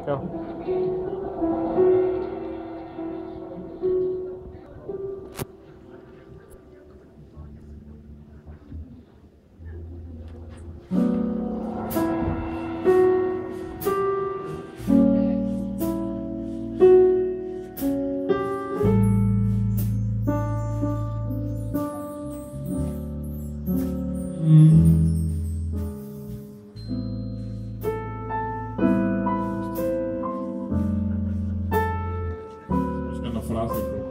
Go. Busca una frase, pero...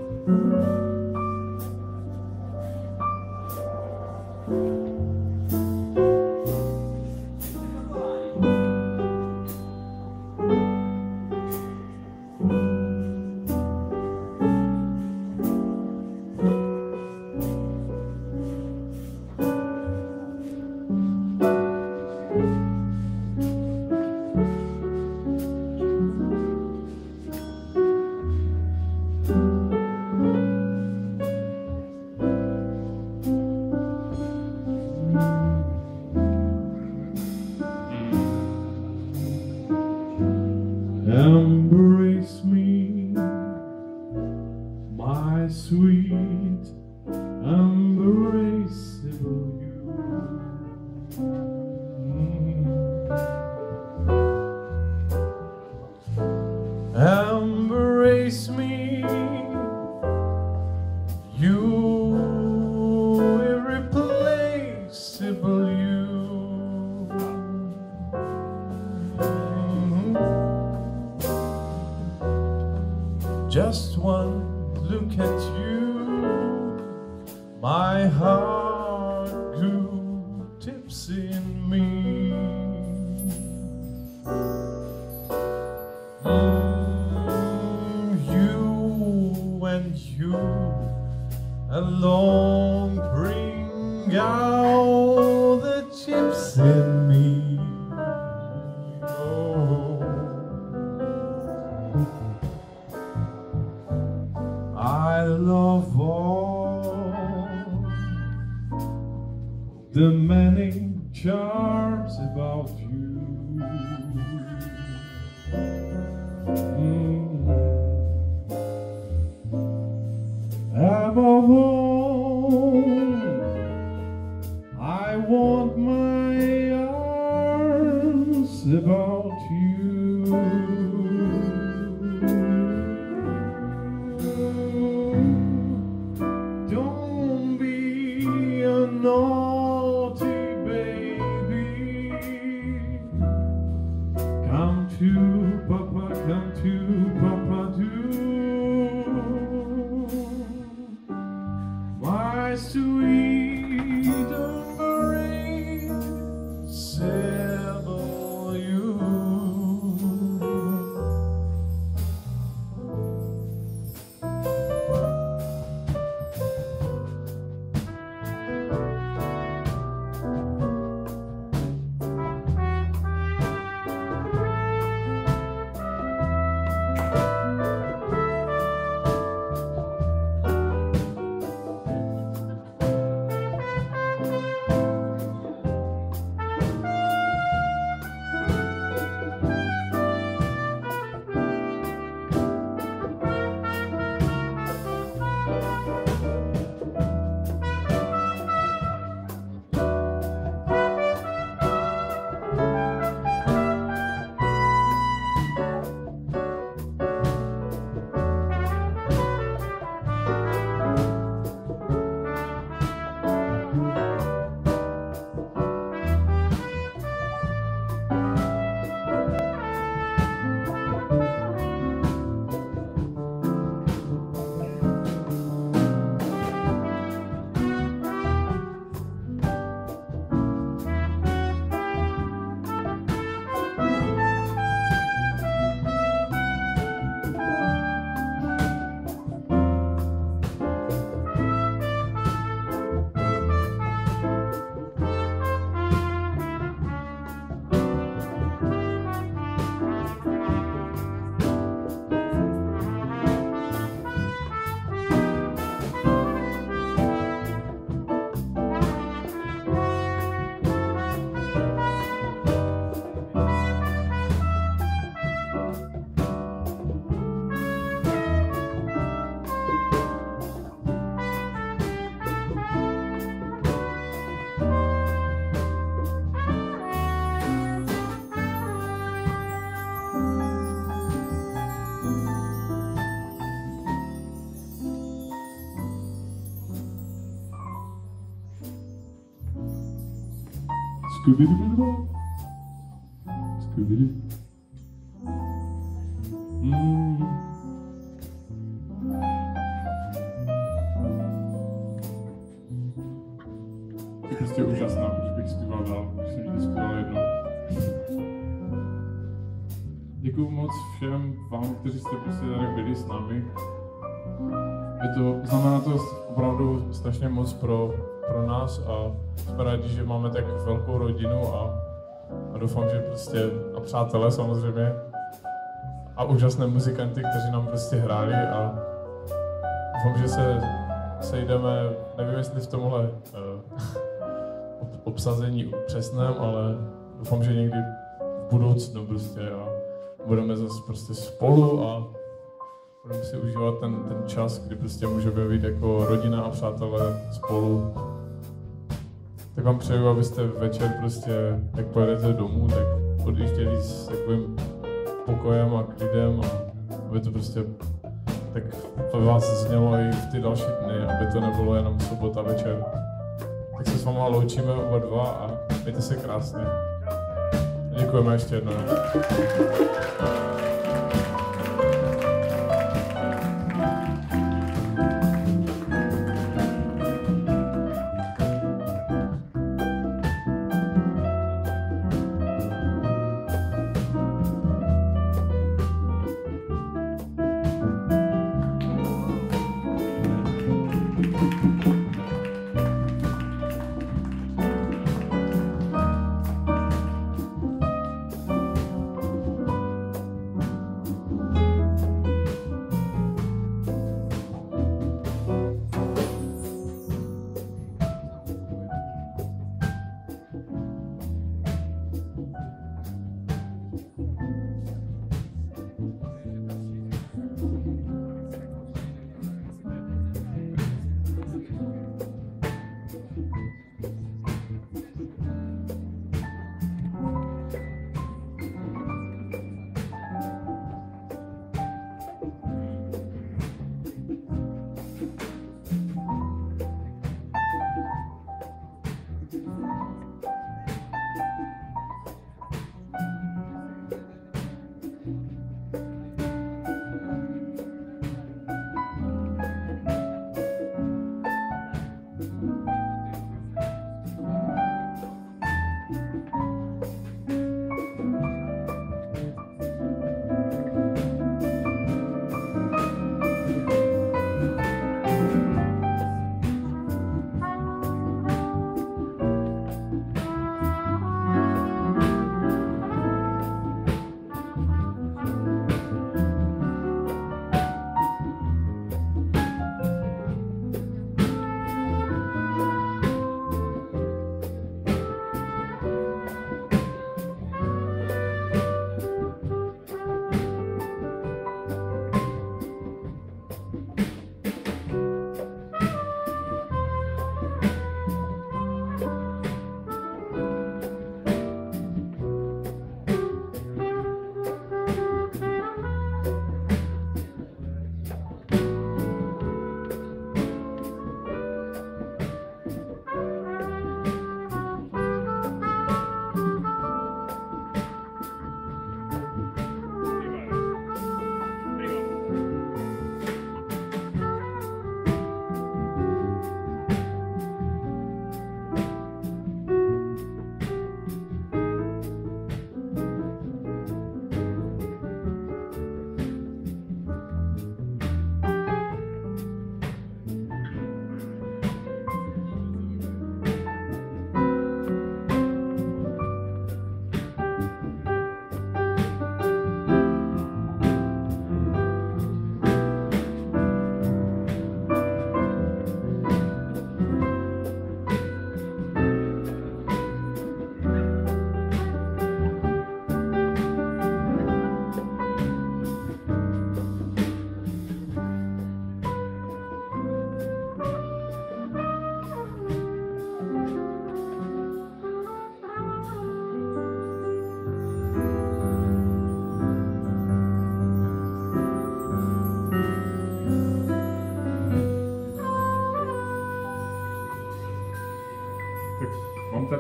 Embrace me, my sweet, embraceable you. Embrace me, you irreplaceable you. Just one look at you, my heart grew tipsy in me. You and you alone bring out the chips in me. Oh. I love all the many charms about you. Above all, I want my arms about you. Don't be a naughty baby. Come to Papa do. My sweet embraceable you. Scooby-Doo. Scooby-Doo. Je prostě úžasná, už bych zpíval dál, už jsem někdy zpíval jednou. Děkuju moc všem vám, kteří jste prostě tady byli s námi. Znamená to opravdu strašně moc pro nás a jsme rádi, že máme tak velkou rodinu a doufám, že prostě a přátelé samozřejmě a úžasné muzikanty, kteří nám prostě hráli a doufám, že se sejdeme, nevím jestli v tomhle obsazení přesném, ale doufám, že někdy v budoucnu prostě a budeme zase prostě spolu a budeme si užívat ten čas, kdy prostě můžeme být jako rodina a přátelé spolu. Tak vám přeju, abyste večer prostě, jak pojedete domů, tak odjížděli s takovým pokojem a klidem a aby to prostě tak ve vás znělo i v ty další dny, aby to nebylo jenom sobota večer. Tak se s váma loučíme oba dva a mějte se krásně. Děkujeme ještě jednou.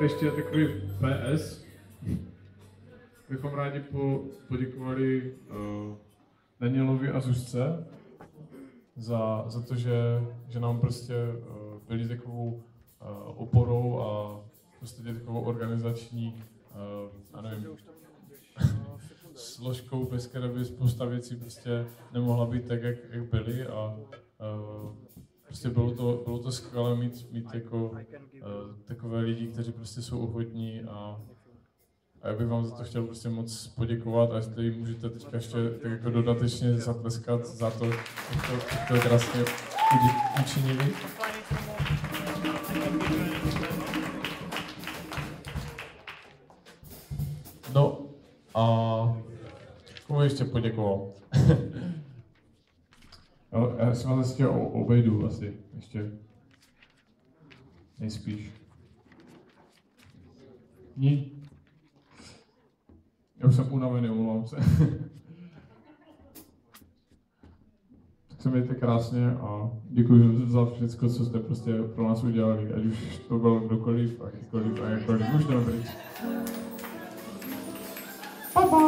ještě takový PS. Bychom rádi poděkovali Danielovi a Zuzce za to, že nám prostě byli takovou oporou a prostě takovou organizační, já nevím, složkou, bez které by spousta věcí prostě nemohla být tak, jak byly a prostě bylo to skvělé mít jako takové lidi, kteří prostě jsou ochotní a já bych vám za to chtěl prostě moc poděkovat a jestli můžete teďka ještě tak jako dodatečně zatleskat za to, jak to krásně učinili. No a komu ještě poděkoval? Jo, já si vás ještě obejdu asi, ještě nejspíš. Ní? Já už jsem unavený, omlouvám se. Tak se mějte krásně a děkuji za všechno, co jste prostě pro nás udělali, ať už to bylo kdokoliv a jakkoliv. Už jdeme pryč. Bye bye.